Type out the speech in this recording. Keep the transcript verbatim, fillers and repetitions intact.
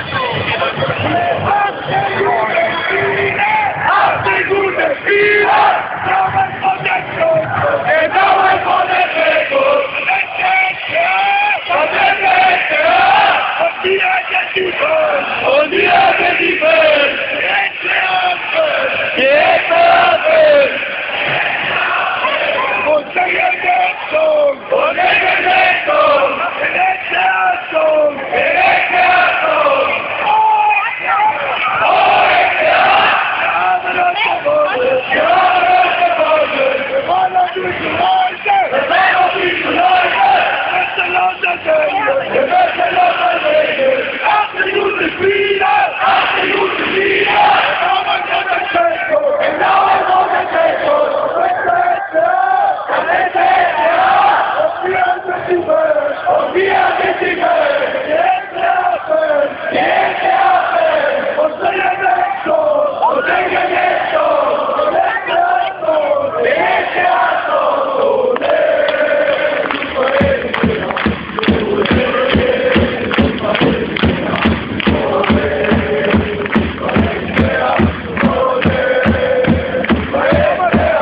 Ach, die gute Spieler! Daumen von der Zug! Der Daumen von der Zug! Und der Nächte! Und wir sind die Fans! Und wir sind die Fans!